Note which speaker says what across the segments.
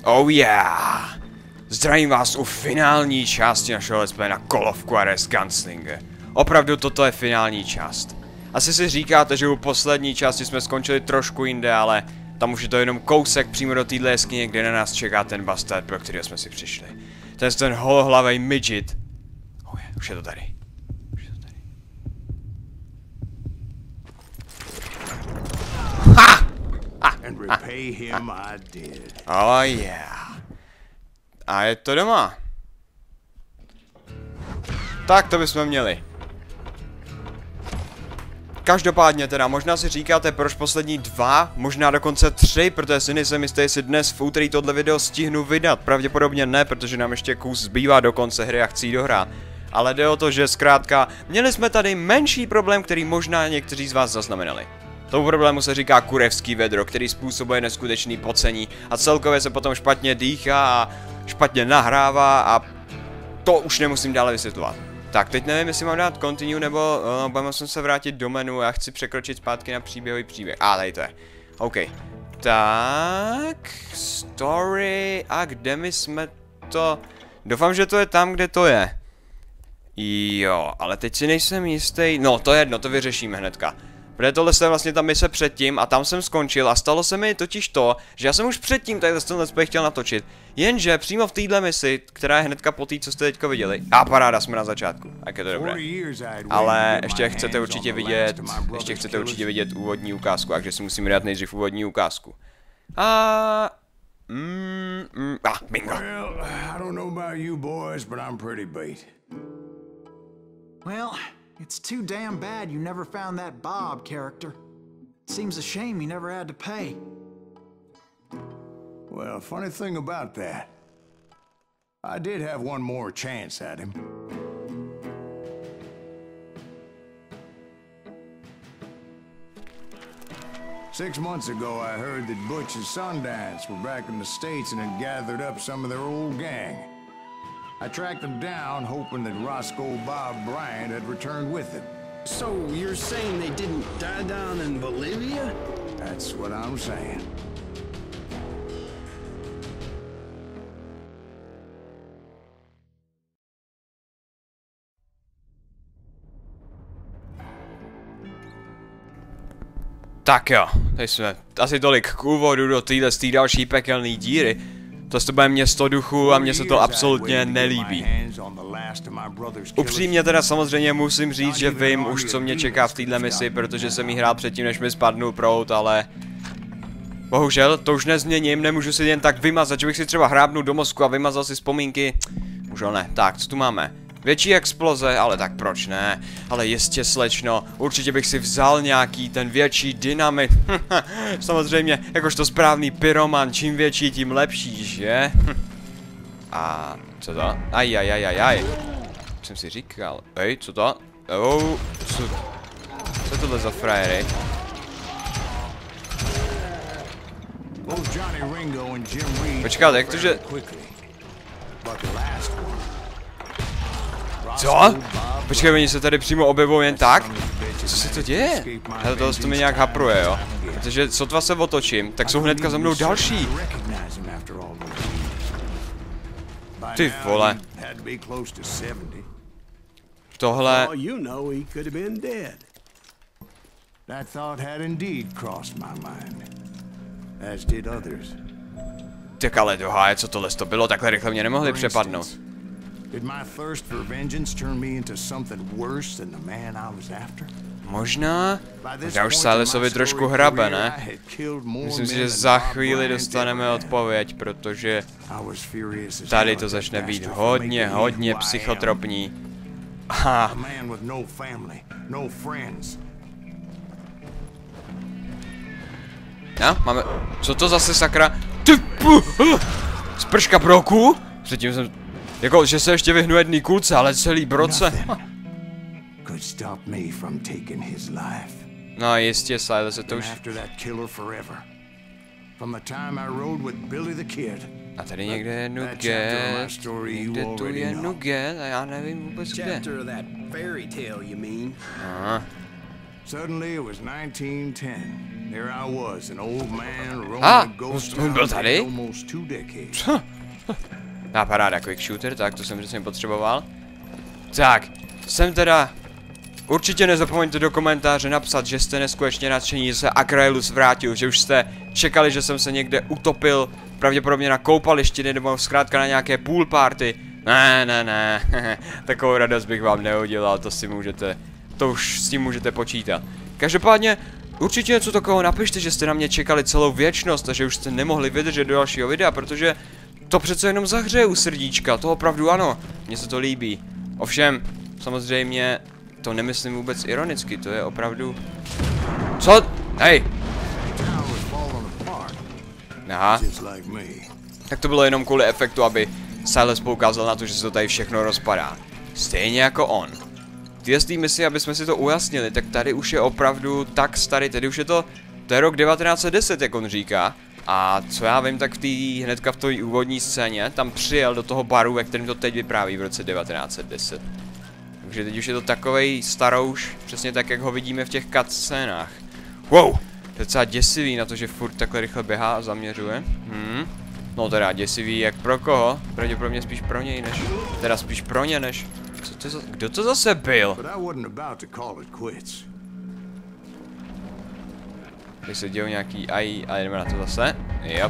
Speaker 1: Oh yeah! Zdravím vás u finální části našeho let's play na Call of Juarez Gunslinger. Opravdu toto je finální část. Asi si říkáte, že u poslední části jsme skončili trošku jinde, ale tam už je to jenom kousek přímo do téhle jeskyně, kde na nás čeká ten bastard, pro kterého jsme si přišli. Ten holohlavej midget. Oh je, už je to tady. Ha! Oh yeah. A je to doma. Tak to bychom měli. Každopádně teda, možná si říkáte, proč poslední 2, možná dokonce 3, protože si nejsem jistý, jestli dnes v úterý tohle video stihnu vydat. Pravděpodobně ne, protože nám ještě kus zbývá do konce hry a chci dohrát. Ale jde o to, že zkrátka, měli jsme tady menší problém, který možná někteří z vás zaznamenali. Tomu problému se říká kurevský vedro, který způsobuje neskutečný pocení a celkově se potom špatně dýchá a špatně nahrává a to už nemusím dále vysvětlovat. Tak, teď nevím, jestli mám dát continue nebo budeme se vrátit do menu a chci překročit zpátky na příběhový příběh. Tady to je. OK. Tak, story a kde my jsme to... Doufám, že to je tam, kde to je. Jo, ale teď si nejsem jistý. No, to je jedno, to vyřešíme hnedka. Protože tohle je vlastně ta mise předtím a tam jsem skončil a stalo se mi totiž to, že já jsem už předtím tady ten let's play chtěl natočit. Jenže přímo v téhle misi, která je hnedka po té, co jste teďka viděli. A paráda, jsme na začátku, tak je to dobré. Ale ještě chcete určitě vidět úvodní ukázku, takže si musíme dát nejdřív úvodní ukázku. Bingo.
Speaker 2: Well, it's too damn bad you never found that Bob character. Seems a shame he never had to pay.
Speaker 3: Well, funny thing about that, I did have one more chance at him. Six months ago, I heard that Butch and Sundance were back in the States and had gathered up some of their old gang. I tracked them down, hoping that Roscoe Bob Bryant had returned with them.
Speaker 4: So you're saying they didn't die down in Bolivia?
Speaker 3: That's what I'm saying.
Speaker 1: Tak jo, tady jsme asi tolik k úvodu do téhle další pekelné díry. To bude město duchu a mně se to absolutně nelíbí. Upřímně teda samozřejmě musím říct, že vím už, co mě čeká v téhle misi, protože jsem jí hrál předtím, než mi spadnul proud, ale... Bohužel, to už nezměním, nemůžu si jen tak vymazat, že bych si třeba hrábnul do mozku a vymazal si vzpomínky. Bohužel ne. Tak, co tu máme? Větší exploze, ale tak proč ne? Ale jistě slečno, určitě bych si vzal nějaký ten větší dynamit. Samozřejmě, jakožto správný pyroman, čím větší, tím lepší, že? A co to? Aj. Jsem si říkal. Hej, co to? Oh, co tohle za frajery? Počkáte, jak to, že... Co? Počkej, oni se tady přímo objevují jen tak? Co se to děje? Hele, tohle to mi nějak hapruje, jo? Protože sotva se otočím, tak jsou hnedka za mnou další. Ty vole. Tohle... Tak ale doháje, co tohle to bylo? Takhle rychle mě nemohli přepadnout. Možná? Já už Silesovi trošku hrabe, ne? Myslím si, že za chvíli dostaneme odpověď, protože tady to začne být hodně psychotropní. Aha. No, máme... Co to zase sakra? Sprška broku? Předtím jsem... Jako, že se ještě vyhnu jedný kulce, ale celý broce. No jistě, Silas, to už... A tady někde je Nugget. Někde tu je Nugget a já nevím vůbec kde. Aha.
Speaker 3: Suddenly it was 1910. Here I was, an old man roaming
Speaker 1: Ah,
Speaker 3: a ghost
Speaker 1: on byl
Speaker 3: town
Speaker 1: tady?
Speaker 3: for almost 2 decades.
Speaker 1: Paráda, quick shooter, tak to jsem přesně potřeboval. Tak, jsem teda... Určitě nezapomeňte do komentáře napsat, že jste neskutečně nadšení, že se Akraelus vrátil, že už jste čekali, že jsem se někde utopil, pravděpodobně na koupališti nebo zkrátka na nějaké pool party. Ne, takovou radost bych vám neudělal, to si můžete, to už s tím můžete počítat. Každopádně, určitě něco takového napište, že jste na mě čekali celou věčnost a že už jste nemohli vydržet do dalšího videa, protože to přece jenom zahřeje u srdíčka, to opravdu ano, mně se to líbí. Ovšem, samozřejmě, to nemyslím vůbec ironicky, to je opravdu... Co? Hej! Aha. Tak to bylo jenom kvůli efektu, aby Silas poukázal na to, že se to tady všechno rozpadá. Stejně jako on. Tyhle misi, aby jsme si to ujasnili, tak tady už je opravdu tak starý, tady už je to je rok 1910, jak on říká. A co já vím, tak hnedka v té úvodní scéně, tam přijel do toho baru, ve kterém to teď vypráví v roce 1910. Takže teď už je to takovej starouš, přesně tak, jak ho vidíme v těch cutscénách. Wow! To je docela děsivý na to, že furt takhle rychle běhá a zaměřuje. No teda děsivý jak pro koho? Pravděpodobně spíš pro něj než... Teda spíš pro ně než... Co to kdo to zase byl? Teď se dějou nějaký AI a jdeme na to zase. Yep.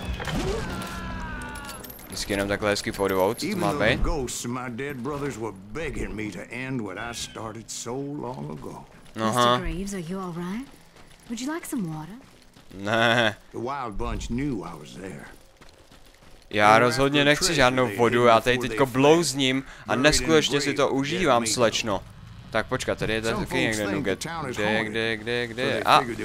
Speaker 1: Vždycky jenom takhle hezky podvou, co to má být? Aha. Ne. Já rozhodně nechci žádnou vodu, já tady teďko blouzním a neskutečně si to užívám, slečno. Tak počkat, tady je taky někde nugget. Kde?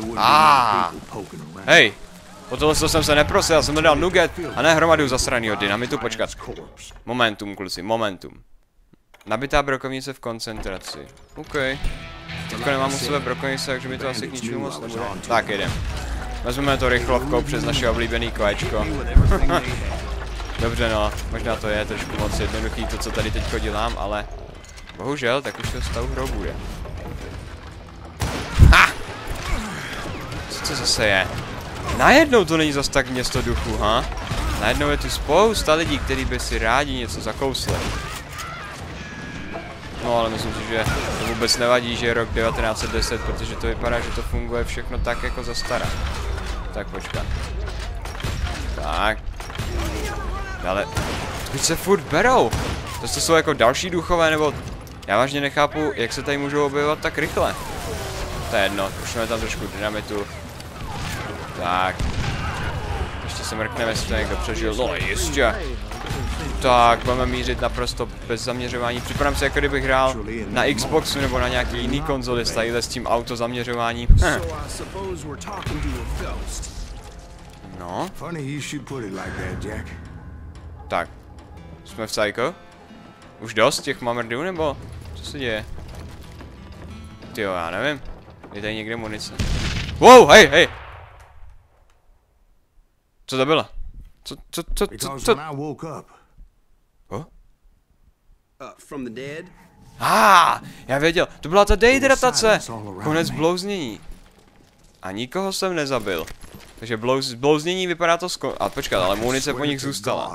Speaker 1: Hej! O tohle jsem se neprosil, já jsem dodal nugget a ne hromadu zasranýho dynamitu, počkat. Momentum, kluci, momentum. Nabitá brokovnice v koncentraci. OK. Teďko nemám u sebe brokovnice, takže mi to asi k ničemu moc nebude. Tak jdem. Vezmeme to rychlovkou přes naše oblíbený kolečko. Dobře no, možná to je trošku moc jednoduchý to, co tady teďko dělám, ale... Bohužel, tak už to stavu hrou bude. Ha! Co to zase je? Najednou to není zas tak město duchu, ha? Najednou je tu spousta lidí, kteří by si rádi něco zakousli. No ale myslím si, že to vůbec nevadí, že je rok 1910, protože to vypadá, že to funguje všechno tak jako za stará. Tak počkat. Tak. Ale teď se furt berou. To jsou jako další duchové, nebo... Já vážně nechápu, jak se tady můžou objevovat tak rychle. To je jedno, ušleme tam trošku dynamitu. Tak. Ještě se mrkneme, jestli to někdo přežil. No jistě. Tak, budeme mířit naprosto bez zaměřování. Připadám se, jako kdybych hrál na Xboxu nebo na nějaký jiný konzoli s tím auto zaměřováním. No. Tak. Jsme v Psycho? Už dost těch mamrdů, nebo? Co se děje? Tyjo, já nevím. Je tady někde munice. Wow, hej! Co to bylo? Co? Oh? Já věděl. To byla ta dehydratace. Konec blouznění. A nikoho jsem nezabil. Takže blouznění vypadá to a počkat, ale munice po nich zůstala.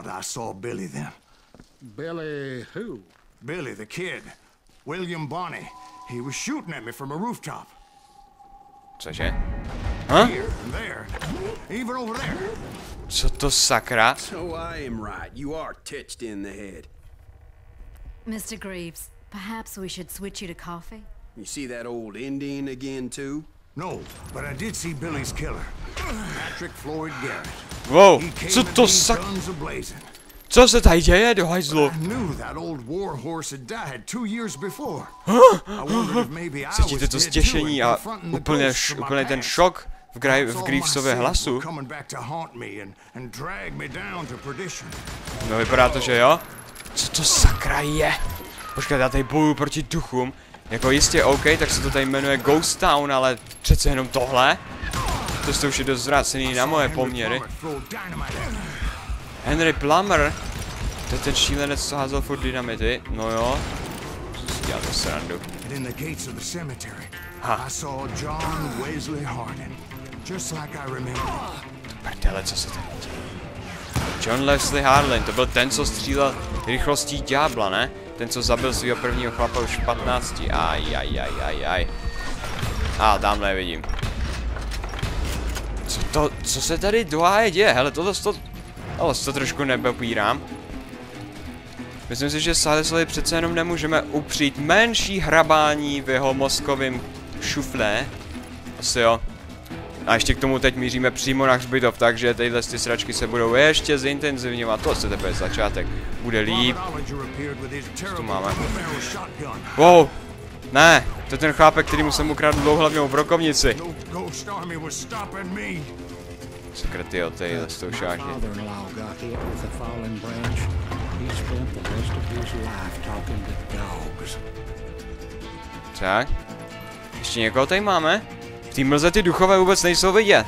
Speaker 3: Billy who? Billy the kid. William Bonney. He was shooting at me from a rooftop.
Speaker 1: Cože? Huh?
Speaker 3: Here and there. Even over there.
Speaker 1: Co to sakra?
Speaker 4: So I am right. You are touched in the head.
Speaker 5: Mr. Greaves, perhaps we should switch you to coffee?
Speaker 4: You see that old Indian again too?
Speaker 3: No, but I did see Billy's killer. Patrick Floyd Garrett.
Speaker 1: Wow, co to Co se tady děje, do hajzlu? Cítíte to stěšení a úplně ten šok v Greavesově hlasu? No vypadá to, že jo? Co to sakra je? Počkej, já tady bojuju proti duchům. Jako jistě OK, tak se to tady jmenuje Ghost Town, ale přece jenom tohle? To už je dost zvrácený na moje poměry. Henry Plummer? To je ten šílenec, co házel furt dynamity. No jo. Co si dělá to srandu? Ha.
Speaker 3: just like I remember.
Speaker 1: Prdele, co se tady děje? John Leslie Harlan, to byl ten, co střílel rychlostí ďábla, ne? Ten, co zabil svého prvního chlapa už v 15. Aj. A tamhle vidím. Co se tady děje? Hele, tohle to trošku nepopírám. Myslím si, že Silesovi přece jenom nemůžeme upřít menší hrabání v jeho mozkovém šuflé. Asi jo. A ještě k tomu teď míříme přímo na hřbitov, takže tyhle ty sračky se budou ještě zintenzivňovat. To se teprve začátek. Bude líp. Co tu máme? Wow! Ne, to je ten chlápek, který mu jsem ukradl dlouhlavnou brokovnici. Sakra tyjo, tyhle s tou šáží. Tak. Ještě někoho tady máme? V té mlze ty duchové vůbec nejsou vidět.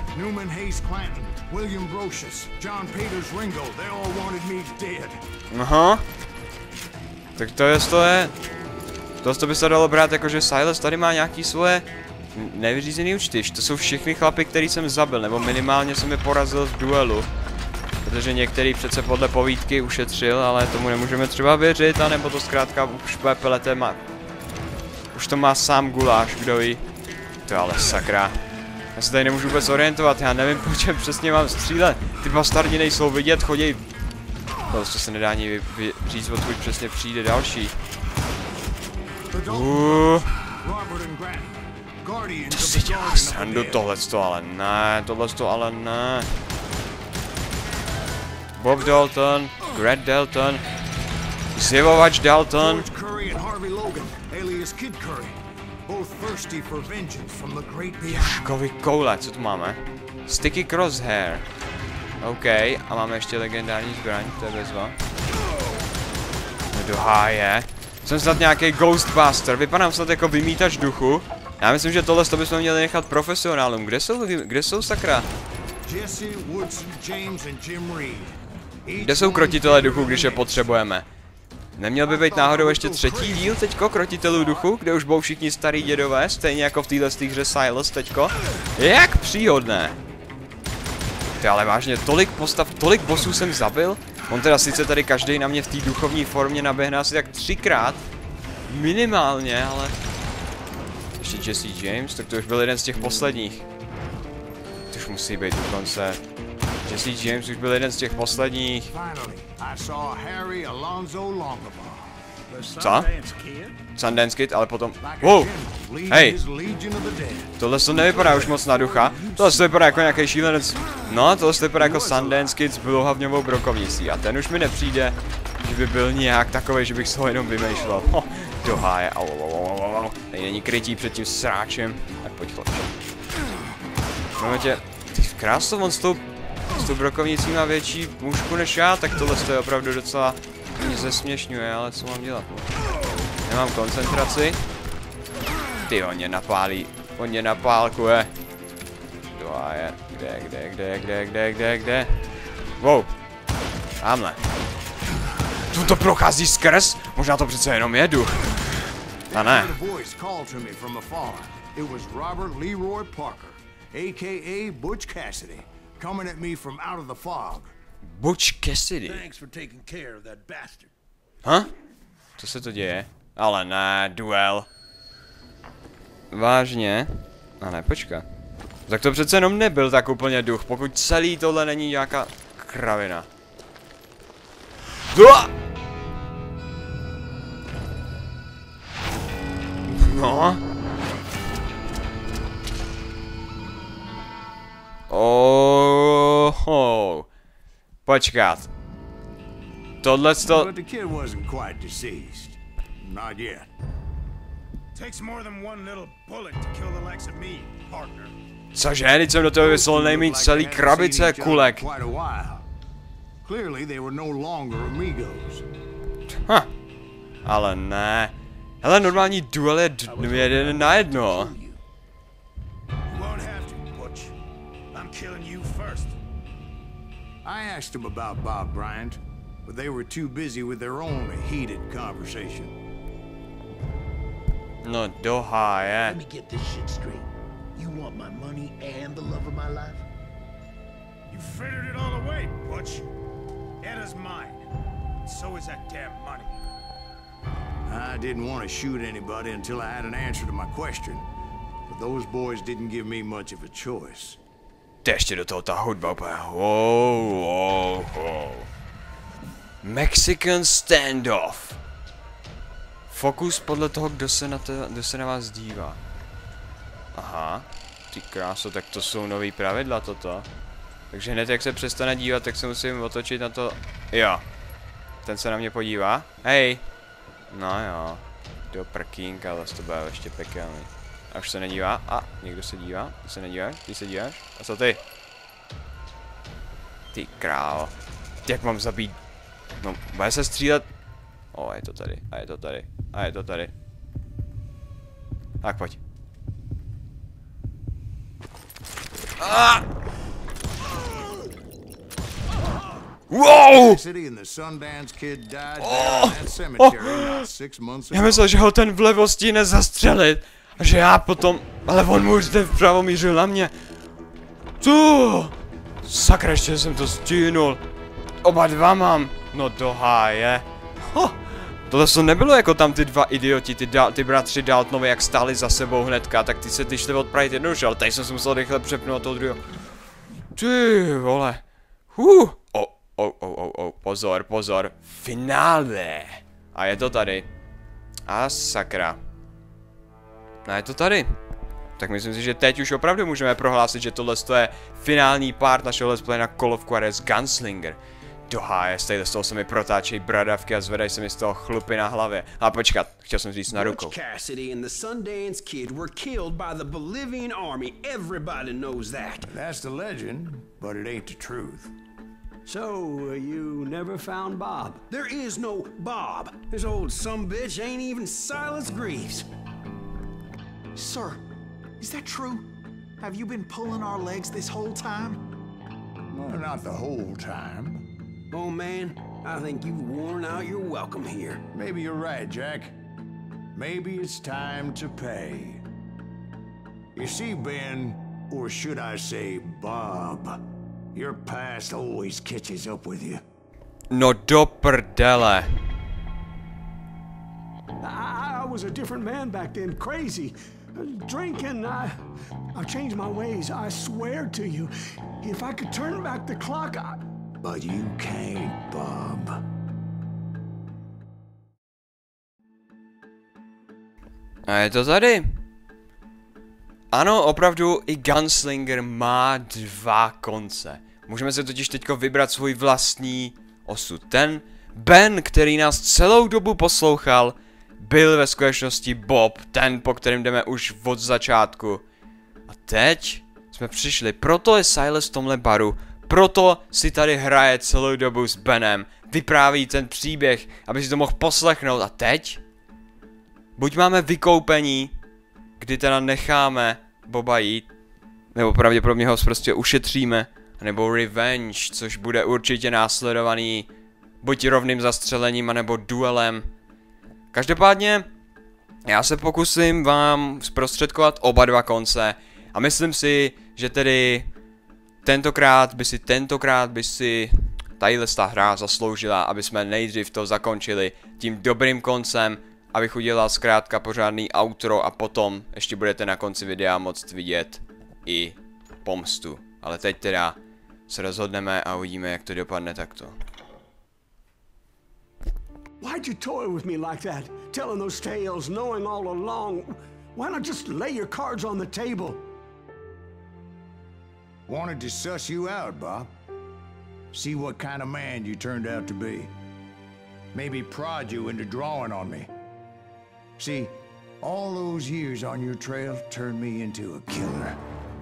Speaker 1: Aha. Tak to by se dalo brát jako, že Silas tady má nějaký svoje nevyřízený účty. To jsou všechny chlapy, který jsem zabil, nebo minimálně jsem je porazil v duelu. Protože některý přece podle povídky ušetřil, ale tomu nemůžeme třeba věřit, anebo to zkrátka už pelete má. Už to má sám guláš, kdo ví. To ale sakra. Já se tady nemůžu vůbec orientovat, já nevím, po čem přesně mám střílet. Ty bastardi nejsou vidět, chodí. Prostě se nedá ani říct, odkud přesně přijde další. To si dělá srandu, tohleto ale ne. Bob Dalton, Grant Dalton, zjevovač Dalton. Ježkovi koule, co tu máme? Sticky Crosshair. OK, a máme ještě legendární zbraň, to je bezva. Do háje. Jsem snad nějaký Ghostbuster, vypadám snad jako vymítač duchu. Já myslím, že tohle bychom měli nechat profesionálům. Kde jsou sakra? Kde jsou krotitelé duchu, když je potřebujeme? Neměl by být náhodou ještě třetí díl teďko krotitelů duchu, kde už budou všichni starý dědové, stejně jako v téhle hře Silas teďko? Jak příhodné! Ty ale vážně, tolik postav, tolik bossů jsem zabil? On teda sice tady každý na mě v té duchovní formě naběhne asi tak 3krát. Minimálně, ale... Ještě Jesse James, tak to už byl jeden z těch posledních. To už musí být dokonce. Jesse James už byl jeden z těch posledních. Co? Sundance Kid, ale potom... Wow! Hej! Tohle to nevypadá už moc na ducha. Tohle to vypadá jako nějaký šílenec. No, tohle to vypadá jako Sundance Kid s bělohlavňovou brokovnicí. A ten už mi nepřijde, že by byl nějak takovej, že bych se ho jenom vymýšlel. Do háje, tady není krytí před tím sráčem. Tak pojď chlapče. Máme tě... Ty krásno, on s tou brokovnicí má větší mužku než já, tak tohle je opravdu docela... Mě zesměšňuje, ale co mám dělat? Nemám koncentraci. Ty, on mě napálkuje. Do háje. Kde? Wow. Tamhle. Tu to prochází skrz? Možná to přece jenom je duch. A ne. Butch Cassidy. Co se to děje? Ale ne, duel. Vážně? A ne, počka. Tak to přece jenom nebyl tak úplně duch, pokud celý tohle není nějaká kravina. No. Oh. Počkat. Tohleto...
Speaker 3: But the kid wasn't quite deceased. Not yet.
Speaker 6: Takes more than one little bullet to kill the likes of me, partner.
Speaker 1: Cože, teď jsem do toho vyslal nejmít celý krabice kulek.
Speaker 3: Clearly they were no longer amigos.
Speaker 1: Ale ne. Hele, normální duel je jeden na jedno.
Speaker 3: I asked him about Bob Bryant, but they were too busy with their own heated conversation.
Speaker 1: No, do háje.
Speaker 4: Let me get this shit straight.
Speaker 7: You want my money and the love of my life?
Speaker 6: You frittered it all away, Butch. Etta's mine. So is that damn money.
Speaker 3: I didn't want to shoot anybody until I had an answer to my question. But those boys didn't give me much of a choice.
Speaker 1: Ještě do toho ta hudba úplně. Wow. Mexican standoff. Fokus podle toho, kdo se na vás dívá. Aha. Ty kráso, tak to jsou nový pravidla toto. Takže hned jak se přestane dívat, tak se musím otočit na to. Jo. Ten se na mě podívá. Hej. No jo. Do prkínka, ale to bude ještě pekelný. A už se nedívá. A někdo se dívá. Ty se nedíváš? Ty se díváš? A co ty? Ty krávo. Jak mám zabít? No, bude se střílet. O, je to tady. A je to tady. A je to tady. Tak pojď. Ah! Wow! Já myslel, že ho ten vlevo stíne zastřelit. A že já potom... Ale on mu už ten vpravo mířil na mě. Tu! Sakra, ještě jsem to stínul. Oba dva mám. No do háje. Tohle to nebylo jako tam ty dva idioti, ty bratři Daltonovi, jak stáli za sebou hnedka, tak ty šli odpravit jednoduše, ale tady jsem se musel rychle přepnout toho druhého. Ty vole. Pozor. Finále. A je to tady. A sakra. A je to tady. Tak myslím si, že teď už opravdu můžeme prohlásit, že tohle je finální part našeho let's play na Call of Juarez Gunslinger. Do háje, z toho se mi protáčejí bradavky a zvedají se mi z toho chlupy na hlavě. A počkat, chtěl jsem říct na rukou.
Speaker 4: Butch Cassidy and the Sundance Kid were killed by the Bolivian army. Everybody knows that.
Speaker 3: That's the legend, but it ain't the truth.
Speaker 4: So, you never found Bob? There is no Bob. This old sumbitch ain't even Silas Greaves.
Speaker 2: Sir, is that true? Have you been pulling our legs this whole time?
Speaker 3: Well, not the whole time.
Speaker 4: Oh man, I think you've worn out your welcome here.
Speaker 3: Maybe you're right, Jack. Maybe it's time to pay. You see, Ben, or should I say Bob, your past always catches up with you.
Speaker 1: No do prdele.
Speaker 8: I was a different man back then, crazy. Drinking, I changed my ways, I swear to you. If I could turn back the clock,
Speaker 3: But you can't, Bob.
Speaker 1: A je to tady. Ano, opravdu i Gunslinger má dva konce. Můžeme se totiž teďko vybrat svůj vlastní osud. Ten Ben, který nás celou dobu poslouchal, byl ve skutečnosti Bob, ten, po kterém jdeme už od začátku. A teď jsme přišli, proto je Silas v tomhle baru, proto si tady hraje celou dobu s Benem, vypráví ten příběh, aby si to mohl poslechnout. A teď? Buď máme vykoupení, kdy teda necháme Boba jít, nebo pravděpodobně ho prostě ušetříme, nebo revenge, což bude určitě následovaný buď rovným zastřelením, anebo duelem. Každopádně, já se pokusím vám zprostředkovat oba dva konce a myslím si, že tedy tentokrát by si tadyhle hra zasloužila, aby jsme nejdřív to zakončili tím dobrým koncem, abych udělal zkrátka pořádný outro a potom ještě budete na konci videa moct vidět i pomstu. Ale teď teda se rozhodneme a uvidíme, jak to dopadne takto.
Speaker 8: why'd you toy with me like that? Telling those tales, knowing all along. Why not just lay your cards on the table?
Speaker 3: Wanted to suss you out, Bob. See what kind of man you turned out to be. Maybe prod you into drawing on me. See, all those years on your trail turned me into a killer.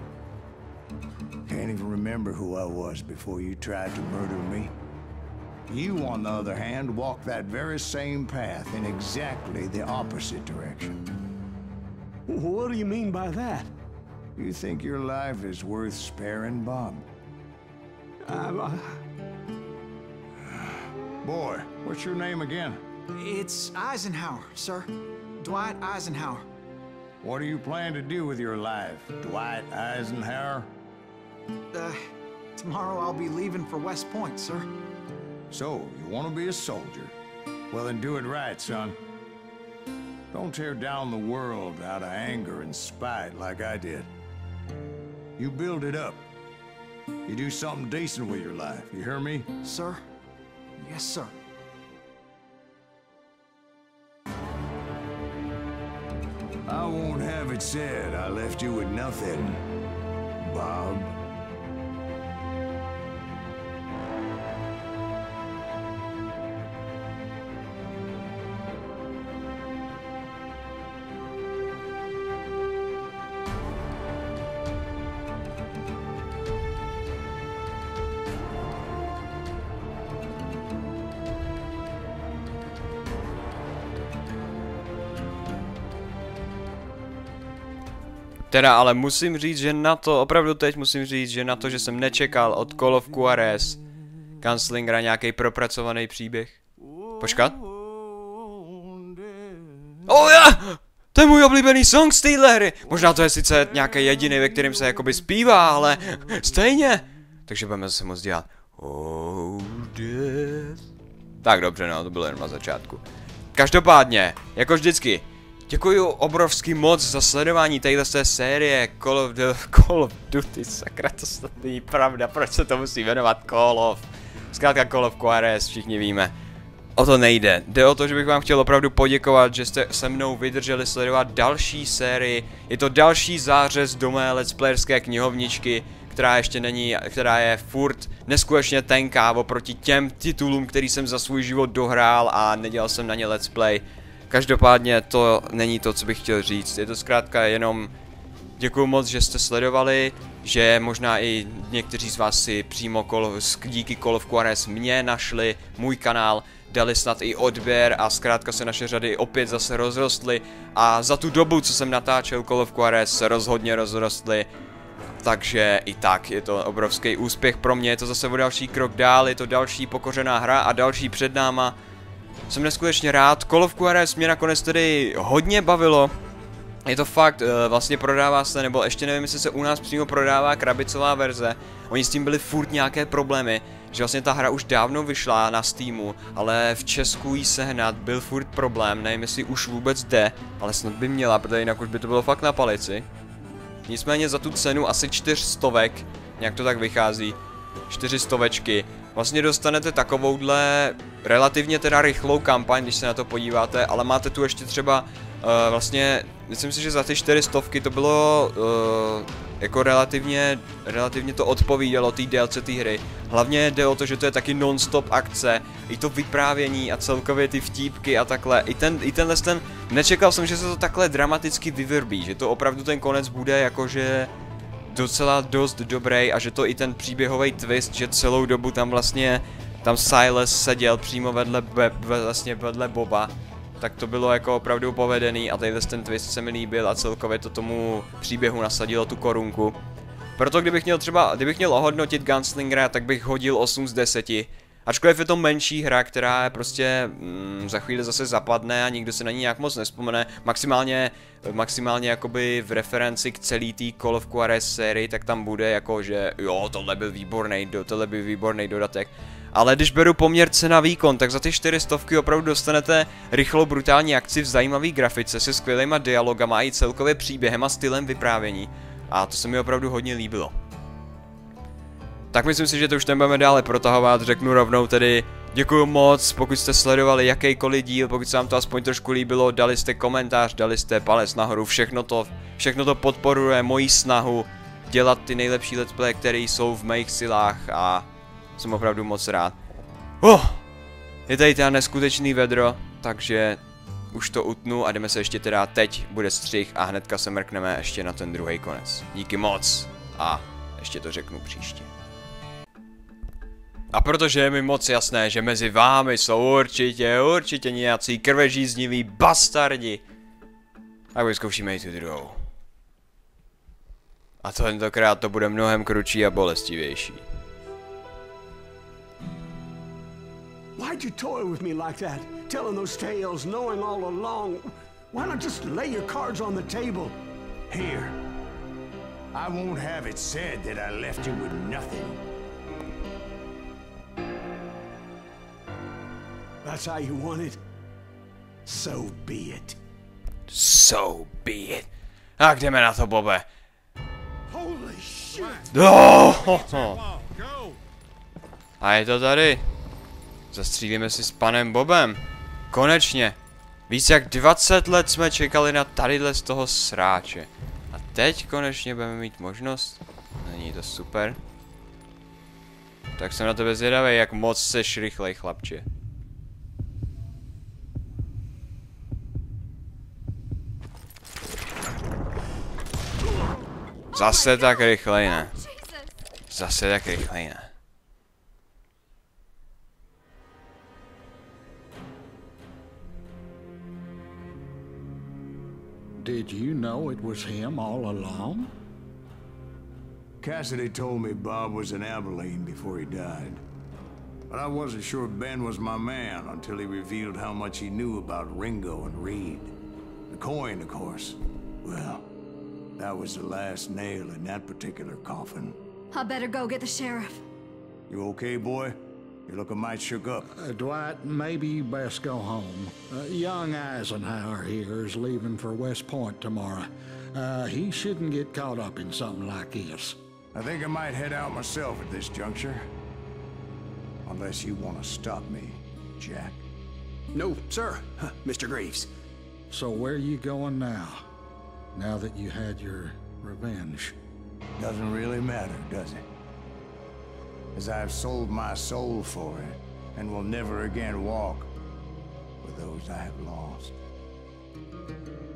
Speaker 3: Can't even remember who I was before you tried to murder me. You, on the other hand, walked that very same path in exactly the opposite direction.
Speaker 8: What do you mean by that?
Speaker 3: You think your life is worth sparing, Bob? Boy, what's your name again?
Speaker 2: It's Eisenhower, sir. Dwight Eisenhower.
Speaker 3: What do you plan to do with your life, Dwight Eisenhower?
Speaker 2: Tomorrow I'll be leaving for West Point, sir.
Speaker 3: So, you want to be a soldier? Well, then do it right, son. Don't tear down the world out of anger and spite like I did. You build it up. You do something decent with your life, you hear me?
Speaker 2: Sir? Yes, sir.
Speaker 3: I won't have it said I left you with nothing, Bob.
Speaker 1: Teda, ale musím říct, že na to, opravdu teď musím říct, že na to, že jsem nečekal od Call of Juarez Gunslingera nějaký propracovaný příběh. Počkat. Oh ja! To je můj oblíbený song z téhle hry. Možná to je sice nějaký jediný, ve kterém se jakoby zpívá, ale stejně. Takže budeme zase moc dělat. Oh, death. Tak dobře, no, to bylo jen na začátku. Každopádně, jako vždycky, děkuju obrovský moc za sledování téhle série Call of Duty, sakra, to není pravda, proč se to musí jmenovat Call of? Zkrátka Call of Juarez, všichni víme. O to nejde, jde o to, že bych vám chtěl opravdu poděkovat, že jste se mnou vydrželi sledovat další sérii. Je to další zářez do mé let's playerské knihovničky, která ještě není, která je furt neskutečně tenká oproti těm titulům, který jsem za svůj život dohrál a nedělal jsem na ně let's play. Každopádně to není to, co bych chtěl říct, je to zkrátka jenom děkuju moc, že jste sledovali, že možná i někteří z vás si přímo díky Call of Juarez mě našli, můj kanál, dali snad i odběr a zkrátka se naše řady opět zase rozrostly a za tu dobu, co jsem natáčel Call of Juarez, se rozhodně rozrostly. Takže i tak je to obrovský úspěch pro mě, je to zase o další krok dál, je to další pokořená hra a další před náma. Jsem neskutečně rád, Call of Juarez mě nakonec tedy hodně bavilo. Je to fakt, vlastně prodává se, nebo ještě nevím, jestli se u nás přímo prodává krabicová verze. Oni s tím byli furt nějaké problémy, že vlastně ta hra už dávno vyšla na Steamu, ale v Česku jí sehnat byl furt problém, nevím jestli už vůbec jde, ale snad by měla, protože jinak už by to bylo fakt na palici. Nicméně za tu cenu asi 400, nějak to tak vychází, 400, vlastně dostanete takovouhle relativně teda rychlou kampaň, když se na to podíváte, ale máte tu ještě třeba vlastně, myslím si, že za ty 400 to bylo jako relativně to odpovídalo té délce té hry. Hlavně jde o to, že to je taky non-stop akce, i to vyprávění a celkově ty vtípky a takhle. I tenhle nečekal jsem, že se to takhle dramaticky vyvrbí, že to opravdu ten konec bude jakože docela dost dobrý a že to i ten příběhový twist, že celou dobu tam vlastně Silas seděl přímo vedle Boba, tak to bylo jako opravdu povedený a tadyhle ten twist se mi líbil a celkově to tomu příběhu nasadilo tu korunku. Proto kdybych měl ohodnotit Gunslingera, tak bych hodil 8 z 10. Ačkoliv je to menší hra, která je prostě za chvíli zase zapadne a nikdo se na ní nějak moc nespomene, maximálně jakoby v referenci k celý té Call of Juarez sérii, tak tam bude jako, že jo, tohle byl výborný dodatek. Ale když beru poměr cena výkon, tak za ty 400 opravdu dostanete rychlou brutální akci v zajímavý grafice se skvělýma dialogama i celkově příběhem a stylem vyprávění. A to se mi opravdu hodně líbilo. Tak myslím si, že to už nebudeme dále protahovat, řeknu rovnou tedy děkuju moc, pokud jste sledovali jakýkoliv díl, pokud se vám to aspoň trošku líbilo, dali jste komentář, dali jste palec nahoru, všechno to podporuje moji snahu dělat ty nejlepší let's play, které jsou v mých silách a jsem opravdu moc rád. Je tady teda neskutečný vedro, takže už to utnu a jdeme se ještě teda teď, bude střih a hnedka se mrkneme ještě na ten druhý konec. Díky moc a ještě to řeknu příště. A protože je mi moc jasné, že mezi vámi jsou určitě nějací krvežízniví bastardi, tak vyzkoušíme i tu druhou. A tentokrát to bude mnohem kručí a bolestivější.
Speaker 8: Why'd you toy with me like that? Telling those tales, knowing all along. Why not just lay your cards on the table?
Speaker 3: Here. I won't have it said that I left you with nothing.
Speaker 8: That's how you want it? So be it.
Speaker 1: So be it. Tak jdeme na to, Bobe.
Speaker 8: Holy shit!
Speaker 1: Oh! A je to tady. Zastřílíme si s panem Bobem. Konečně. Víc jak 20 let jsme čekali na tadyhle z toho sráče. A teď konečně budeme mít možnost. Není to super? Tak jsem na tebe zvědavý, jak moc seš rychlej, chlapče. Zase tak rychlej, ne? Zase tak rychlej, ne?
Speaker 7: Did you know it was him all along?
Speaker 3: Cassidy told me Bob was in Abilene before he died. But I wasn't sure Ben was my man until he revealed how much he knew about Ringo and Reed. The coin, of course. Well, that was the last nail in that particular coffin.
Speaker 5: I better go get the sheriff.
Speaker 3: You okay, boy? You're looking mighty shook up.
Speaker 7: Dwight, maybe you best go home. Young Eisenhower here is leaving for West Point tomorrow. He shouldn't get caught up in something like this.
Speaker 3: I think I might head out myself at this juncture. Unless you want to stop me, Jack.
Speaker 4: No, sir, Mr. Greaves.
Speaker 7: So where are you going now? Now that you had your revenge?
Speaker 3: Doesn't really matter, does it? As I've sold my soul for it, and will never again walk with those I have lost.